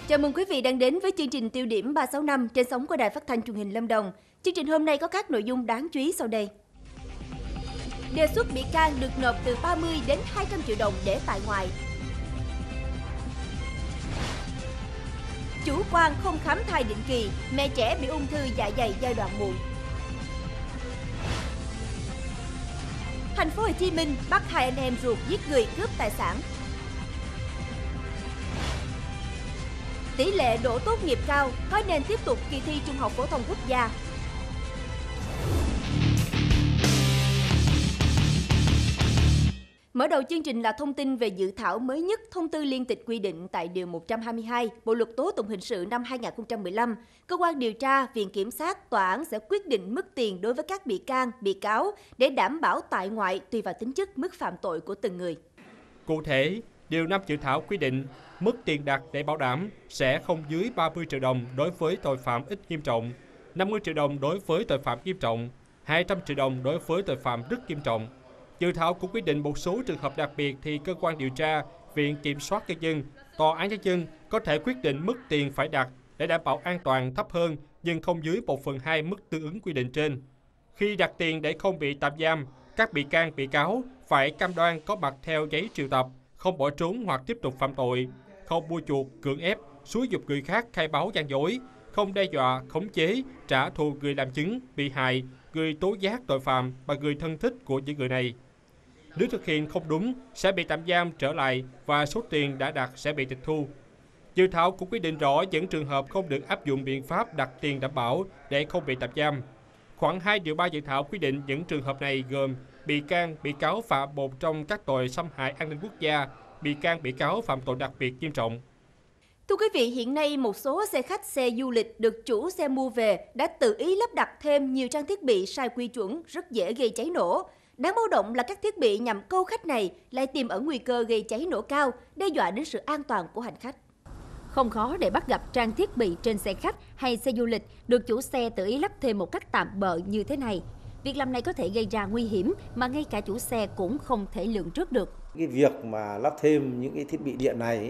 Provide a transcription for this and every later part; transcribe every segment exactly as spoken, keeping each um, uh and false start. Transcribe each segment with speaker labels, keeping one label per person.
Speaker 1: Chào mừng quý vị đang đến với chương trình Tiêu điểm ba sáu năm trên sóng của Đài Phát thanh Truyền hình Lâm Đồng. Chương trình hôm nay có các nội dung đáng chú ý sau đây. Đề xuất bị can được nộp từ ba mươi đến hai trăm triệu đồng để tại ngoại. Chủ quan không khám thai định kỳ, mẹ trẻ bị ung thư dạ dày giai đoạn muộn. Thành phố Hồ Chí Minh bắt hai anh em ruột giết người cướp tài sản. Tỷ lệ đỗ tốt nghiệp cao, có nên tiếp tục kỳ thi Trung học phổ thông quốc gia. Mở đầu chương trình là thông tin về dự thảo mới nhất thông tư liên tịch quy định tại Điều một trăm hai mươi hai Bộ Luật Tố tụng hình sự năm hai nghìn không trăm mười lăm. Cơ quan điều tra, Viện Kiểm sát, Tòa án sẽ quyết định mức tiền đối với các bị can, bị cáo để đảm bảo tại ngoại tùy vào tính chất mức phạm tội của từng người.
Speaker 2: Cụ thể, Điều năm dự thảo quy định mức tiền đặt để bảo đảm sẽ không dưới ba mươi triệu đồng đối với tội phạm ít nghiêm trọng, năm mươi triệu đồng đối với tội phạm nghiêm trọng, hai trăm triệu đồng đối với tội phạm rất nghiêm trọng. Dự thảo cũng quy định một số trường hợp đặc biệt thì cơ quan điều tra, Viện Kiểm soát nhân dân, Tòa án nhân dân có thể quyết định mức tiền phải đặt để đảm bảo an toàn thấp hơn nhưng không dưới một phần hai mức tương ứng quy định trên. Khi đặt tiền để không bị tạm giam, các bị can, bị cáo phải cam đoan có mặt theo giấy triệu tập, không bỏ trốn hoặc tiếp tục phạm tội, không mua chuộc, cưỡng ép, xúi giục người khác khai báo gian dối, không đe dọa, khống chế, trả thù người làm chứng, bị hại, người tố giác tội phạm và người thân thích của những người này. Nếu thực hiện không đúng, sẽ bị tạm giam trở lại và số tiền đã đặt sẽ bị tịch thu. Dự thảo cũng quy định rõ những trường hợp không được áp dụng biện pháp đặt tiền đảm bảo để không bị tạm giam. Khoảng hai điều ba dự thảo quy định những trường hợp này gồm bị can, bị cáo phạm một trong các tội xâm hại an ninh quốc gia, bị can, bị cáo phạm tội đặc biệt nghiêm trọng.
Speaker 1: Thưa quý vị, hiện nay một số xe khách, xe du lịch được chủ xe mua về đã tự ý lắp đặt thêm nhiều trang thiết bị sai quy chuẩn rất dễ gây cháy nổ. Đáng báo động là các thiết bị nhằm câu khách này lại tiềm ẩn nguy cơ gây cháy nổ cao, đe dọa đến sự an toàn của hành khách. Không khó để bắt gặp trang thiết bị trên xe khách hay xe du lịch được chủ xe tự ý lắp thêm một cách tạm bợ như thế này. Việc làm này có thể gây ra nguy hiểm mà ngay cả chủ xe cũng không thể lường trước được.
Speaker 3: Cái việc mà lắp thêm những cái thiết bị điện này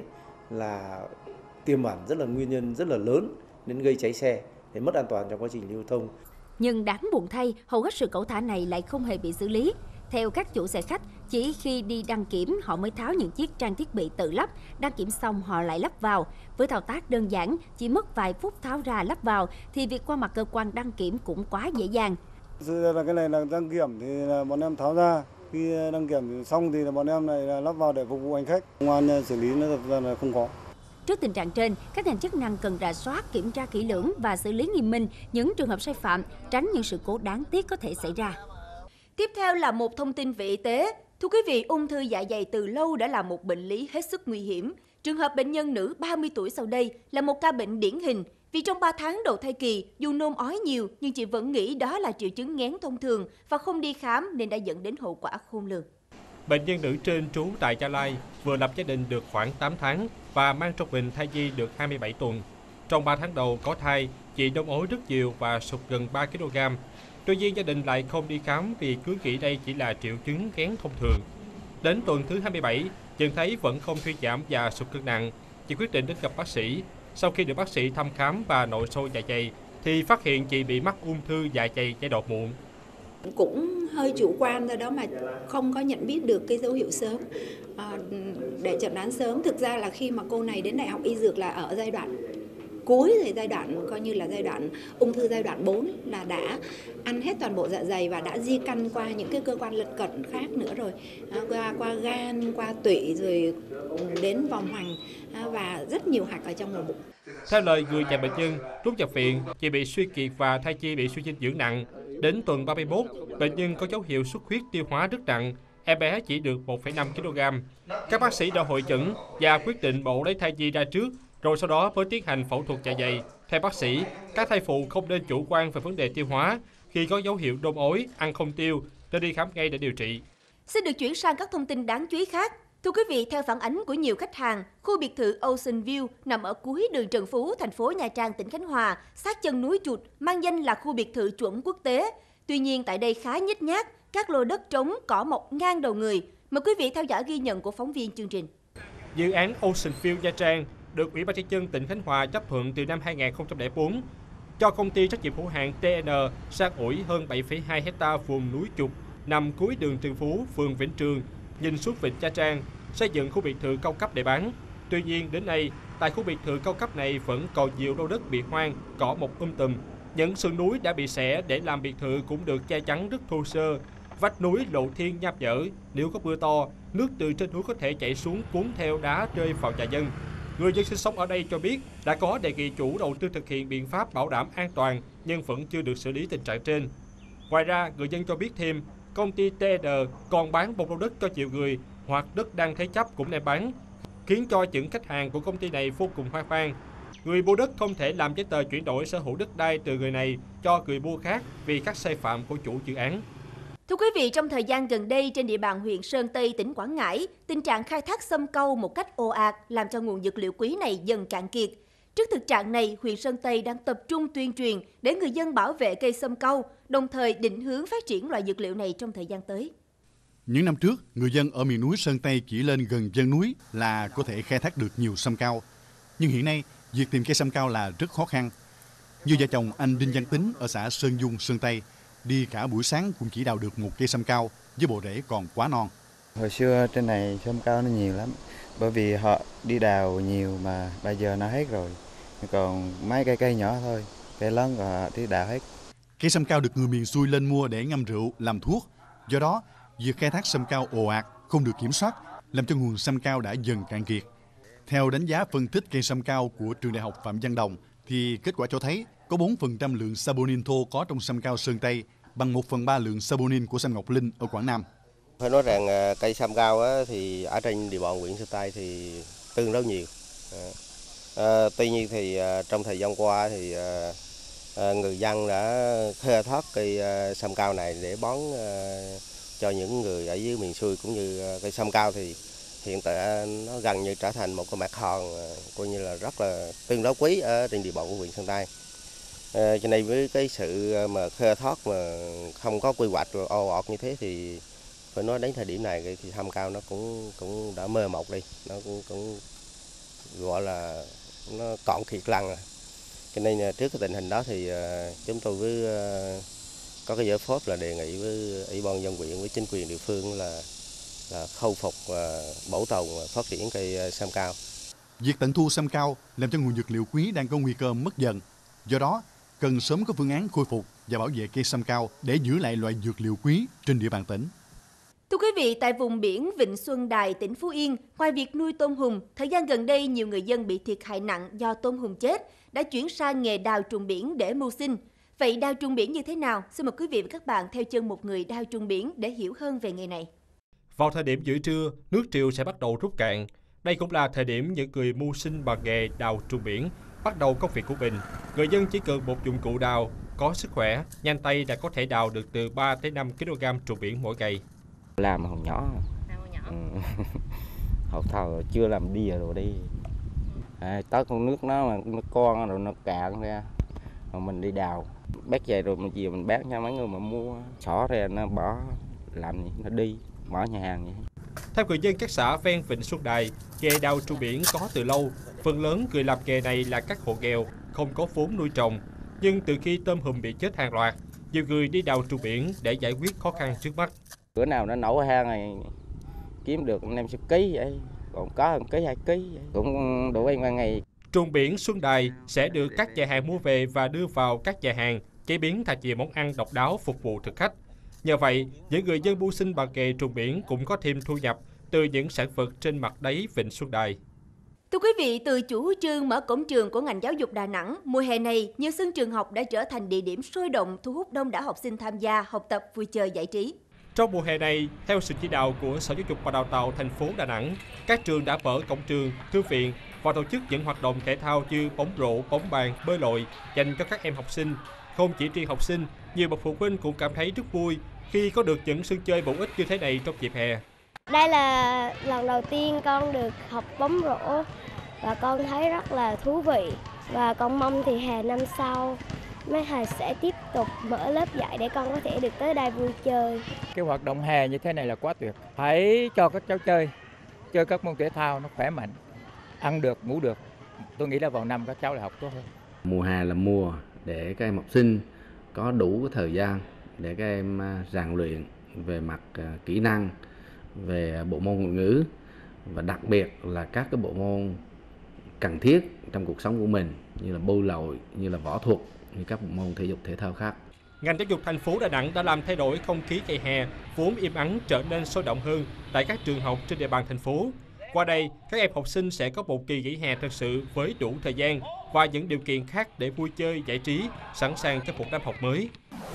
Speaker 3: là tiềm ẩn rất là nguyên nhân rất là lớn đến gây cháy xe, để mất an toàn trong quá trình lưu thông.
Speaker 1: Nhưng đáng buồn thay, hầu hết sự cẩu thả này lại không hề bị xử lý. Theo các chủ xe khách, chỉ khi đi đăng kiểm họ mới tháo những chiếc trang thiết bị tự lắp, đăng kiểm xong họ lại lắp vào. Với thao tác đơn giản, chỉ mất vài phút tháo ra lắp vào thì việc qua mặt cơ quan đăng kiểm cũng quá dễ dàng.
Speaker 4: Thực ra là cái này là đăng kiểm thì là bọn em tháo ra, khi đăng kiểm xong thì là bọn em lại lắp vào để phục vụ hành khách. Công an xử lý nó thật ra là không có.
Speaker 1: Trước tình trạng trên, các ngành chức năng cần rà soát, kiểm tra kỹ lưỡng và xử lý nghiêm minh những trường hợp sai phạm, tránh những sự cố đáng tiếc có thể xảy ra. Tiếp theo là một thông tin về y tế. Thưa quý vị, ung thư dạ dày từ lâu đã là một bệnh lý hết sức nguy hiểm. Trường hợp bệnh nhân nữ ba mươi tuổi sau đây là một ca bệnh điển hình. Vì trong ba tháng đầu thai kỳ, dù nôn ói nhiều nhưng chị vẫn nghĩ đó là triệu chứng nghén thông thường và không đi khám nên đã dẫn đến hậu quả khôn lường.
Speaker 2: Bệnh nhân nữ trên trú tại Gia Lai vừa lập gia đình được khoảng tám tháng và mang trong mình thai nhi được hai mươi bảy tuần. Trong ba tháng đầu có thai, chị nôn ói rất nhiều và sụt gần ba ki lô gam. Tuy nhiên gia đình lại không đi khám vì cứ nghĩ đây chỉ là triệu chứng nghén thông thường. Đến tuần thứ hai mươi bảy, nhận thấy vẫn không thuyên giảm và sụt cân nặng, chị quyết định đến gặp bác sĩ. Sau khi được bác sĩ thăm khám và nội soi dạ dày thì phát hiện chị bị mắc ung thư dạ dày giai đoạn muộn.
Speaker 5: Cũng hơi chủ quan do đó mà không có nhận biết được cái dấu hiệu sớm à, để chẩn đoán sớm. Thực ra là khi mà cô này đến đại học y dược là ở giai đoạn cuối, rồi giai đoạn coi như là giai đoạn ung thư giai đoạn bốn, là đã ăn hết toàn bộ dạ dày và đã di căn qua những cái cơ quan lân cận khác nữa rồi, à, qua qua gan, qua tụy rồi đến vòng hoành à, và rất nhiều hạch ở trong ngực bụng.
Speaker 2: Theo lời người nhà bệnh nhân, lúc nhập viện, chị bị suy kiệt và thai nhi bị suy dinh dưỡng nặng. Đến tuần ba mươi mốt, bệnh nhân có dấu hiệu xuất huyết tiêu hóa rất nặng, em bé chỉ được một phẩy năm ki lô gam. Các bác sĩ đã hội chẩn và quyết định mổ lấy thai nhi ra trước, rồi sau đó mới tiến hành phẫu thuật dạ dày. Theo bác sĩ, các thai phụ không nên chủ quan về vấn đề tiêu hóa. Khi có dấu hiệu nôn ói, ăn không tiêu, nên đi khám ngay để điều trị.
Speaker 1: Xin được chuyển sang các thông tin đáng chú ý khác. Thưa quý vị, theo phản ánh của nhiều khách hàng, khu biệt thự Ocean View nằm ở cuối đường Trần Phú, thành phố Nha Trang, tỉnh Khánh Hòa, sát chân núi Chuột, mang danh là khu biệt thự chuẩn quốc tế. Tuy nhiên tại đây khá nhếch nhác, các lô đất trống, cỏ mọc ngang đầu người. Mời quý vị theo dõi ghi nhận của phóng viên chương trình.
Speaker 2: Dự án Ocean View Nha Trang được Ủy ban Nhân dân tỉnh Khánh Hòa chấp thuận từ năm hai nghìn không trăm lẻ bốn, cho công ty trách nhiệm hữu hạn tê en san ủi hơn bảy phẩy hai héc ta vùng núi Chục nằm cuối đường Trần Phú, phường Vĩnh Trường, nhìn xuống vịnh Nha Trang, xây dựng khu biệt thự cao cấp để bán. Tuy nhiên đến nay, tại khu biệt thự cao cấp này vẫn còn nhiều lô đất bị hoang, cỏ mọc um tùm. Những sườn núi đã bị xẻ để làm biệt thự cũng được che chắn rất thô sơ. Vách núi lộ thiên nham nhở, nếu có mưa to, nước từ trên núi có thể chảy xuống cuốn theo đá rơi vào nhà dân. Người dân sinh sống ở đây cho biết đã có đề nghị chủ đầu tư thực hiện biện pháp bảo đảm an toàn nhưng vẫn chưa được xử lý tình trạng trên. Ngoài ra, người dân cho biết thêm, công ty tê en còn bán một lô đất cho nhiều người hoặc đất đang thế chấp cũng đem bán, khiến cho những khách hàng của công ty này vô cùng hoang mang. Người mua đất không thể làm giấy tờ chuyển đổi sở hữu đất đai từ người này cho người mua khác vì các sai phạm của chủ dự án.
Speaker 1: Thưa quý vị, trong thời gian gần đây trên địa bàn huyện Sơn Tây, tỉnh Quảng Ngãi, tình trạng khai thác sâm cau một cách ồ ạt làm cho nguồn dược liệu quý này dần cạn kiệt. Trước thực trạng này, huyện Sơn Tây đang tập trung tuyên truyền để người dân bảo vệ cây sâm cau, đồng thời định hướng phát triển loại dược liệu này trong thời gian tới.
Speaker 6: Những năm trước, người dân ở miền núi Sơn Tây chỉ lên gần chân núi là có thể khai thác được nhiều sâm cau. Nhưng hiện nay, việc tìm cây sâm cau là rất khó khăn. Như vợ chồng anh Đinh Văn Tính ở xã Sơn Dung, Sơn Tây, đi cả buổi sáng cũng chỉ đào được một cây sâm cau với bộ rễ còn quá non.
Speaker 7: Hồi xưa trên này sâm cau nó nhiều lắm, bởi vì họ đi đào nhiều mà bây giờ nó hết rồi. Còn mấy cây cây nhỏ thôi, cây lớn rồi họ đi đào hết.
Speaker 6: Cây sâm cau được người miền xuôi lên mua để ngâm rượu, làm thuốc. Do đó, việc khai thác sâm cau ồ ạt, không được kiểm soát, làm cho nguồn sâm cau đã dần cạn kiệt. Theo đánh giá phân tích cây sâm cau của trường đại học Phạm Văn Đồng, thì kết quả cho thấy có bốn phần trăm lượng saponin thô có trong sâm cau Sơn Tây, bằng một phần ba lượng saponin của sâm Ngọc Linh ở Quảng Nam.
Speaker 8: Phải nói rằng cây sâm cau thì ở trên địa bàn huyện Sơn Tây thì tương đối nhiều. À, tuy nhiên thì trong thời gian qua thì à, người dân đã khai thác cây sâm cau này để bán à, cho những người ở dưới miền xuôi, cũng như cây sâm cau thì hiện tại nó gần như trở thành một cái mặt hàng coi như là rất là tương đối quý ở trên địa bàn của huyện Sơn Tây. À, cho nên với cái sự mà khai thác mà không có quy hoạch rồi ồ ạt như thế thì phải nói đến thời điểm này thì sâm cau nó cũng cũng đã mơ mộng đi, nó cũng cũng gọi là nó cạn kiệt lần rồi. Cho nên trước cái tình hình đó thì chúng tôi với có cái giải pháp là đề nghị với ủy ban nhân dân huyện với chính quyền địa phương là là khôi phục và bảo tồn và phát triển cây sâm cau.
Speaker 6: Việc tận thu sâm cau làm cho nguồn dược liệu quý đang có nguy cơ mất dần. Do đó, cần sớm có phương án khôi phục và bảo vệ cây sâm cau để giữ lại loại dược liệu quý trên địa bàn tỉnh.
Speaker 1: Thưa quý vị, tại vùng biển Vịnh Xuân Đài, tỉnh Phú Yên, ngoài việc nuôi tôm hùm, thời gian gần đây nhiều người dân bị thiệt hại nặng do tôm hùm chết đã chuyển sang nghề đào trùng biển để mưu sinh. Vậy đào trùng biển như thế nào? Xin mời quý vị và các bạn theo chân một người đào trùng biển để hiểu hơn về nghề này.
Speaker 2: Vào thời điểm giữa trưa, nước triều sẽ bắt đầu rút cạn. Đây cũng là thời điểm những người mưu sinh bằng nghề đào trùng biển bắt đầu công việc của mình. Người dân chỉ cần một dụng cụ đào, có sức khỏe, nhanh tay đã có thể đào được từ ba tới năm ki lô gam trùng biển mỗi ngày.
Speaker 9: Làm hồi nhỏ,
Speaker 1: Làm hồi nhỏ.
Speaker 9: Ừ. Hồi thầu chưa làm đìa rồi đi. À, tới con nước nó mà nó con rồi nó cạn ra, rồi mình đi đào, bác về rồi mình chiều mình bán cho mấy người mà mua, xỏ ra nó bỏ làm gì nó đi, mở nhà hàng vậy.
Speaker 2: Theo người dân các xã ven Vịnh Xuân Đài, nghề đào trùng biển có từ lâu. Phần lớn người làm nghề này là các hộ nghèo, không có vốn nuôi trồng. Nhưng từ khi tôm hùm bị chết hàng loạt, nhiều người đi đào trùng biển để giải quyết khó khăn trước mắt.
Speaker 9: Bữa nào nó nổ hang này kiếm được năm mươi ký vậy, còn có một ký hai ký vậy, cũng đủ ăn qua ngày.
Speaker 2: Trùng biển Xuân Đài sẽ được các nhà hàng mua về và đưa vào các nhà hàng chế biến thành nhiều món ăn độc đáo phục vụ thực khách. Nhờ vậy, những người dân mưu sinh bằng nghề trùng biển cũng có thêm thu nhập từ những sản vật trên mặt đáy Vịnh Xuân Đài.
Speaker 1: Thưa quý vị, từ chủ trương mở cổng trường của ngành giáo dục Đà Nẵng, mùa hè này, nhiều sân trường học đã trở thành địa điểm sôi động thu hút đông đảo học sinh tham gia học tập, vui chơi, giải trí.
Speaker 2: Trong mùa hè này, theo sự chỉ đạo của Sở Giáo dục và Đào tạo thành phố Đà Nẵng, các trường đã mở cổng trường, thư viện và tổ chức những hoạt động thể thao như bóng rổ, bóng bàn, bơi lội dành cho các em học sinh. Không chỉ riêng học sinh, nhiều bậc phụ huynh cũng cảm thấy rất vui khi có được những sân chơi bổ ích như thế này trong dịp hè.
Speaker 10: Đây là lần đầu tiên con được học bóng rổ và con thấy rất là thú vị. Và con mong thì hè năm sau mấy thầy sẽ tiếp tục mở lớp dạy để con có thể được tới đây vui chơi.
Speaker 11: Cái hoạt động hè như thế này là quá tuyệt. Hãy cho các cháu chơi, chơi các môn thể thao nó khỏe mạnh, ăn được, ngủ được. Tôi nghĩ là vào năm các cháu lại học tốt hơn.
Speaker 12: Mùa hè là mùa để các em học sinh có đủ cái thời gian để các em rèn luyện về mặt kỹ năng, về bộ môn ngoại ngữ và đặc biệt là các cái bộ môn cần thiết trong cuộc sống của mình như là bơi lội, như là võ thuật, như các bộ môn thể dục thể thao khác.
Speaker 2: Ngành giáo dục thành phố Đà Nẵng đã làm thay đổi không khí ngày hè vốn im ắng trở nên sôi động hơn tại các trường học trên địa bàn thành phố. Qua đây, các em học sinh sẽ có một kỳ nghỉ hè thật sự với đủ thời gian và những điều kiện khác để vui chơi, giải trí, sẵn sàng cho một năm học mới.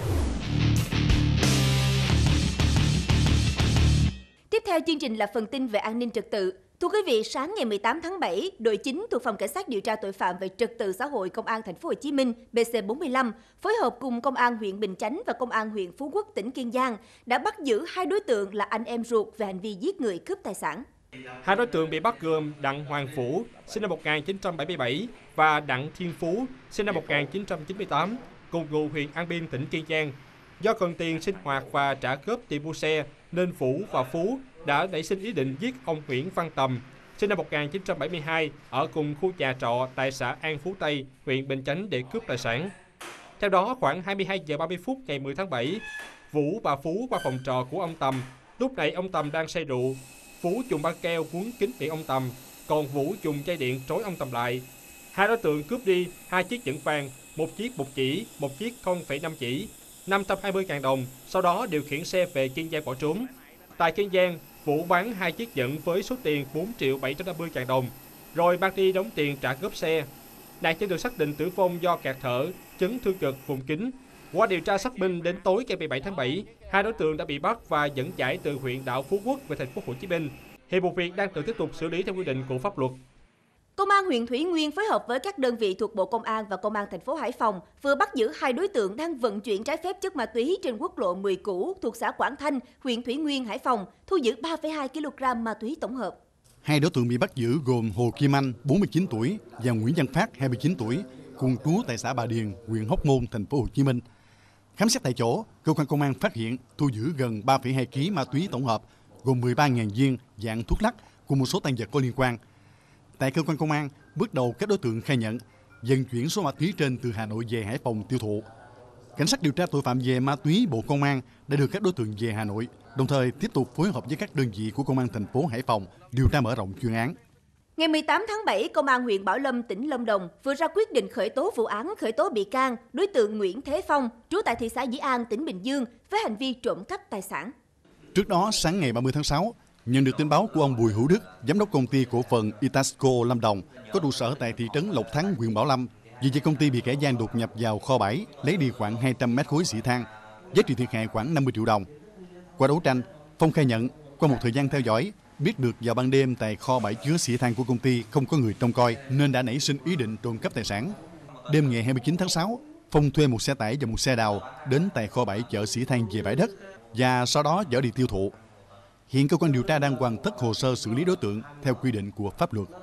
Speaker 1: Tiếp theo chương trình là phần tin về an ninh trật tự. Thưa quý vị, sáng ngày mười tám tháng bảy, đội chín thuộc Phòng Cảnh sát điều tra tội phạm về trật tự xã hội Công an Thành phố Hồ Chí Minh B C bốn mươi lăm phối hợp cùng Công an huyện Bình Chánh và Công an huyện Phú Quốc tỉnh Kiên Giang đã bắt giữ hai đối tượng là anh em ruột về hành vi giết người cướp tài sản.
Speaker 2: Hai đối tượng bị bắt gồm Đặng Hoàng Vũ, sinh năm một nghìn chín trăm bảy mươi bảy và Đặng Thiên Phú, sinh năm một nghìn chín trăm chín mươi tám, cùng ngụ huyện An Biên, tỉnh Kiên Giang. Do cần tiền sinh hoạt và trả góp tiền mua xe, nên Vũ và Phú đã nảy sinh ý định giết ông Nguyễn Văn Tầm, sinh năm một nghìn chín trăm bảy mươi hai, ở cùng khu nhà trọ tại xã An Phú Tây, huyện Bình Chánh để cướp tài sản. Theo đó, khoảng hai mươi hai giờ ba mươi phút ngày mười tháng bảy, Vũ và Phú qua phòng trọ của ông Tầm. Lúc này ông Tầm đang say rượu. Phú dùng băng keo quấn kín miệng ông Tầm, còn Vũ dùng dây điện trói ông Tầm lại. Hai đối tượng cướp đi hai chiếc nhẫn vàng, một chiếc một chỉ, một chiếc không phẩy năm chỉ, năm trăm hai mươi nghìn đồng, sau đó điều khiển xe về Kiên Giang bỏ trốn. Tại Kiên Giang, Vũ bán hai chiếc nhẫn với số tiền bốn triệu bảy trăm năm mươi nghìn đồng, rồi mang đi đóng tiền trả góp xe. Nạn nhân được xác định tử vong do kẹt thở, chấn thương ngực vùng kín. Qua điều tra xác minh, đến tối ngày mười bảy tháng bảy, hai đối tượng đã bị bắt và dẫn giải từ huyện đảo Phú Quốc về thành phố Hồ Chí Minh. Hiện vụ việc đang được tiếp tục xử lý theo quy định của pháp luật.
Speaker 1: Công an huyện Thủy Nguyên phối hợp với các đơn vị thuộc Bộ Công an và Công an thành phố Hải Phòng vừa bắt giữ hai đối tượng đang vận chuyển trái phép chất ma túy trên quốc lộ mười cũ thuộc xã Quảng Thanh, huyện Thủy Nguyên, Hải Phòng, thu giữ ba phẩy hai ki lô gam ma túy tổng hợp.
Speaker 6: Hai đối tượng bị bắt giữ gồm Hồ Kim Anh, bốn mươi chín tuổi và Nguyễn Văn Phát, hai mươi chín tuổi, cùng trú tại xã Bà Điền, huyện Hóc Môn, thành phố Hồ Chí Minh. Khám xét tại chỗ, cơ quan công an phát hiện thu giữ gần ba phẩy hai ki lô gam ma túy tổng hợp, gồm mười ba nghìn viên dạng thuốc lắc cùng một số tang vật có liên quan. Tại cơ quan công an, bước đầu các đối tượng khai nhận vận chuyển số ma túy trên từ Hà Nội về Hải Phòng tiêu thụ. Cảnh sát điều tra tội phạm về ma túy Bộ Công an đã đưa các đối tượng về Hà Nội, đồng thời tiếp tục phối hợp với các đơn vị của Công an thành phố Hải Phòng điều tra mở rộng chuyên án.
Speaker 1: Ngày mười tám tháng bảy, Công an huyện Bảo Lâm, tỉnh Lâm Đồng vừa ra quyết định khởi tố vụ án khởi tố bị can đối tượng Nguyễn Thế Phong, trú tại thị xã Dĩ An, tỉnh Bình Dương với hành vi trộm cắp tài sản.
Speaker 6: Trước đó, sáng ngày ba mươi tháng sáu, nhận được tin báo của ông Bùi Hữu Đức, giám đốc công ty cổ phần Itasco Lâm Đồng, có trụ sở tại thị trấn Lộc Thắng, huyện Bảo Lâm, vì vậy công ty bị kẻ gian đột nhập vào kho bãi, lấy đi khoảng hai trăm mét khối xi than, giá trị thiệt hại khoảng năm mươi triệu đồng. Qua đấu tranh, Phong khai nhận qua một thời gian theo dõi, biết được vào ban đêm tại kho bãi chứa xi than của công ty không có người trông coi nên đã nảy sinh ý định trộm cắp tài sản. Đêm ngày hai mươi chín tháng sáu, Phong thuê một xe tải và một xe đào đến tại kho bãi chở xi than về bãi đất và sau đó chở đi tiêu thụ. Hiện cơ quan điều tra đang hoàn tất hồ sơ xử lý đối tượng theo quy định của pháp luật.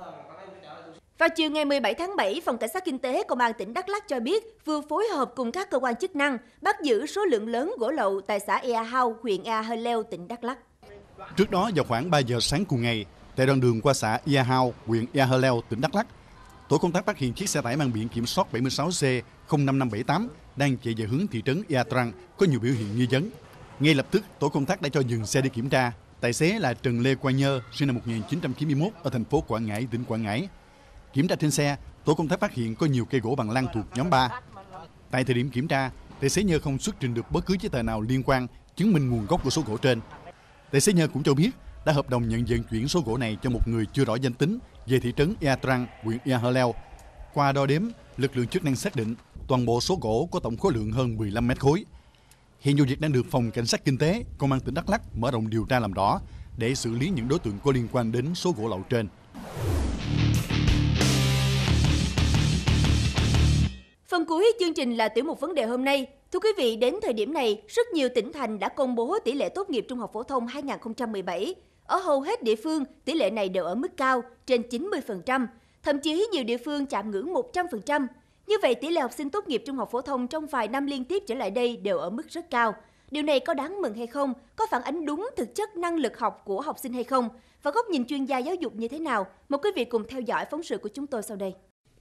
Speaker 1: Vào chiều ngày mười bảy tháng bảy, Phòng Cảnh sát Kinh tế Công an tỉnh Đắk Lắk cho biết vừa phối hợp cùng các cơ quan chức năng bắt giữ số lượng lớn gỗ lậu tại xã Ea Hao, huyện Ea Hơ Leo, tỉnh Đắk Lắk.
Speaker 6: Trước đó vào khoảng ba giờ sáng cùng ngày, tại đoạn đường qua xã Ea Hao, huyện Ea Hơ Leo, tỉnh Đắk Lắk, tổ công tác phát hiện chiếc xe tải mang biển kiểm soát bảy mươi sáu C không năm năm bảy tám đang chạy về hướng thị trấn Ea Trang có nhiều biểu hiện nghi vấn. Ngay lập tức, tổ công tác đã cho dừng xe để kiểm tra. Tài xế là Trần Lê Quang Nhơ, sinh năm một nghìn chín trăm chín mươi mốt ở thành phố Quảng Ngãi, tỉnh Quảng Ngãi. Kiểm tra trên xe, tổ công tác phát hiện có nhiều cây gỗ bằng lăng thuộc nhóm ba. Tại thời điểm kiểm tra, tài xế Nhơ không xuất trình được bất cứ giấy tờ nào liên quan chứng minh nguồn gốc của số gỗ trên. Tài xế Nhơ cũng cho biết đã hợp đồng nhận vận chuyển số gỗ này cho một người chưa rõ danh tính về thị trấn Ea Trang, huyện Ea Hơ Leo. Qua đo đếm, lực lượng chức năng xác định toàn bộ số gỗ có tổng khối lượng hơn mười lăm mét khối. Hiện vụ việc đang được Phòng Cảnh sát Kinh tế, Công an tỉnh Đắk Lắk mở rộng điều tra làm rõ để xử lý những đối tượng có liên quan đến số gỗ lậu trên.
Speaker 1: Phần cuối chương trình là tiểu mục vấn đề hôm nay. Thưa quý vị, đến thời điểm này, rất nhiều tỉnh thành đã công bố tỷ lệ tốt nghiệp trung học phổ thông hai không một bảy. Ở hầu hết địa phương, tỷ lệ này đều ở mức cao, trên chín mươi phần trăm. Thậm chí nhiều địa phương chạm ngưỡng một trăm phần trăm. Như vậy, tỷ lệ học sinh tốt nghiệp trung học phổ thông trong vài năm liên tiếp trở lại đây đều ở mức rất cao. Điều này có đáng mừng hay không? Có phản ánh đúng thực chất năng lực học của học sinh hay không? Và góc nhìn chuyên gia giáo dục như thế nào? Mời quý vị cùng theo dõi phóng sự của chúng tôi sau đây.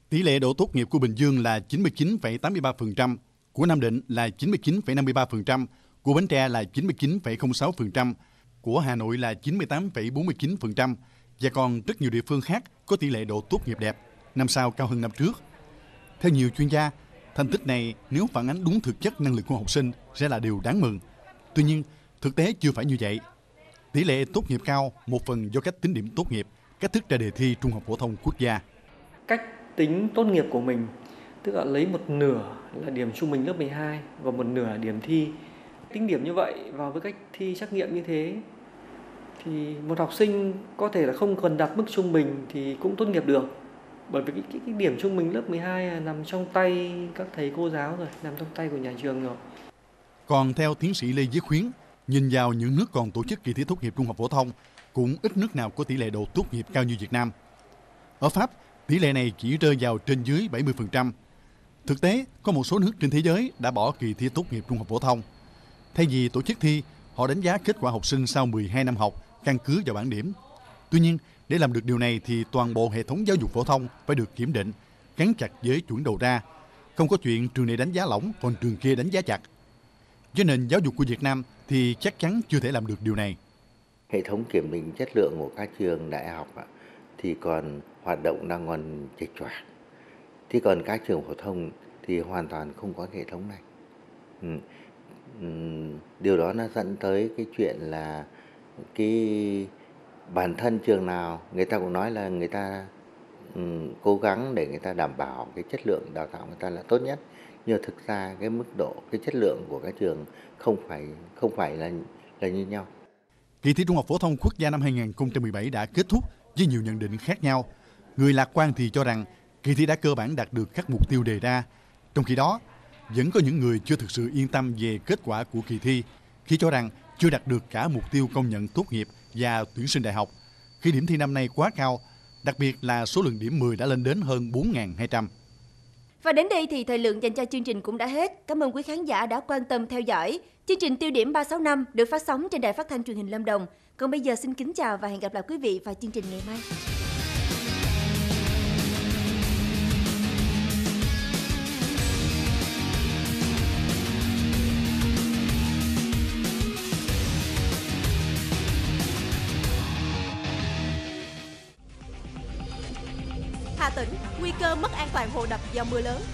Speaker 6: Tỷ lệ đỗ tốt nghiệp của Bình Dương là chín mươi chín phẩy tám mươi ba phần trăm, của Nam Định là chín mươi chín phẩy năm mươi ba phần trăm, của Bến Tre là chín mươi chín phẩy không sáu phần trăm, của Hà Nội là chín mươi tám phẩy bốn mươi chín phần trăm và còn rất nhiều địa phương khác có tỷ lệ đỗ tốt nghiệp đẹp, năm sau cao hơn năm trước. Theo nhiều chuyên gia, thành tích này nếu phản ánh đúng thực chất năng lực của học sinh sẽ là điều đáng mừng. Tuy nhiên, thực tế chưa phải như vậy. Tỷ lệ tốt nghiệp cao một phần do cách tính điểm tốt nghiệp, cách thức ra đề thi Trung học phổ thông quốc gia.
Speaker 13: Cách tính tốt nghiệp của mình, tức là lấy một nửa là điểm trung bình lớp mười hai và một nửa là điểm thi. Tính điểm như vậy vào với cách thi trắc nghiệm như thế thì một học sinh có thể là không cần đạt mức trung bình thì cũng tốt nghiệp được. Bởi vì cái, cái, cái điểm trung bình lớp mười hai nằm trong tay các thầy cô giáo rồi, nằm trong tay của nhà trường rồi.
Speaker 6: Còn theo tiến sĩ Lê Viết Khuyến, nhìn vào những nước còn tổ chức kỳ thi tốt nghiệp trung học phổ thông, cũng ít nước nào có tỷ lệ đỗ tốt nghiệp cao như Việt Nam. Ở Pháp, tỷ lệ này chỉ rơi vào trên dưới bảy mươi phần trăm. Thực tế, có một số nước trên thế giới đã bỏ kỳ thi tốt nghiệp trung học phổ thông. Thay vì tổ chức thi, họ đánh giá kết quả học sinh sau mười hai năm học, căn cứ vào bảng điểm. Tuy nhiên, để làm được điều này thì toàn bộ hệ thống giáo dục phổ thông phải được kiểm định, gắn chặt với chuẩn đầu ra. Không có chuyện trường này đánh giá lỏng, còn trường kia đánh giá chặt. Với nền giáo dục của Việt Nam thì chắc chắn chưa thể làm được điều này.
Speaker 14: Hệ thống kiểm định chất lượng của các trường đại học thì còn hoạt động đang còn chệch choạc. Thế còn các trường phổ thông thì hoàn toàn không có hệ thống này. Ừ. Điều đó nó dẫn tới cái chuyện là cái bản thân trường nào người ta cũng nói là người ta um, cố gắng để người ta đảm bảo cái chất lượng đào tạo người ta là tốt nhất, nhưng thực ra cái mức độ, cái chất lượng của các trường không phải không phải là là như nhau.
Speaker 6: Kỳ thi Trung học phổ thông quốc gia năm hai không một bảy đã kết thúc với nhiều nhận định khác nhau. Người lạc quan thì cho rằng kỳ thi đã cơ bản đạt được các mục tiêu đề ra. Trong khi đó, vẫn có những người chưa thực sự yên tâm về kết quả của kỳ thi khi cho rằng chưa đạt được cả mục tiêu công nhận tốt nghiệp và tuyển sinh đại học, khi điểm thi năm nay quá cao, đặc biệt là số lượng điểm mười đã lên đến hơn bốn nghìn hai trăm.
Speaker 1: Và đến đây thì thời lượng dành cho chương trình cũng đã hết. Cảm ơn quý khán giả đã quan tâm theo dõi. Chương trình Tiêu điểm ba sáu năm được phát sóng trên đài phát thanh truyền hình Lâm Đồng. Còn bây giờ xin kính chào và hẹn gặp lại quý vị vào chương trình ngày mai.
Speaker 15: Hà Tĩnh, nguy cơ mất an toàn hồ đập do mưa lớn.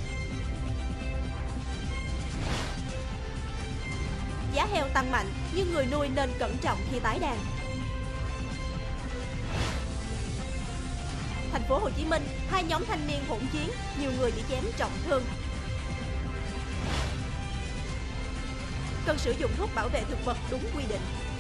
Speaker 15: Giá heo tăng mạnh, nhưng người nuôi nên cẩn trọng khi tái đàn. Thành phố Hồ Chí Minh, hai nhóm thanh niên hỗn chiến, nhiều người bị chém trọng thương. Cần sử dụng thuốc bảo vệ thực vật đúng quy định.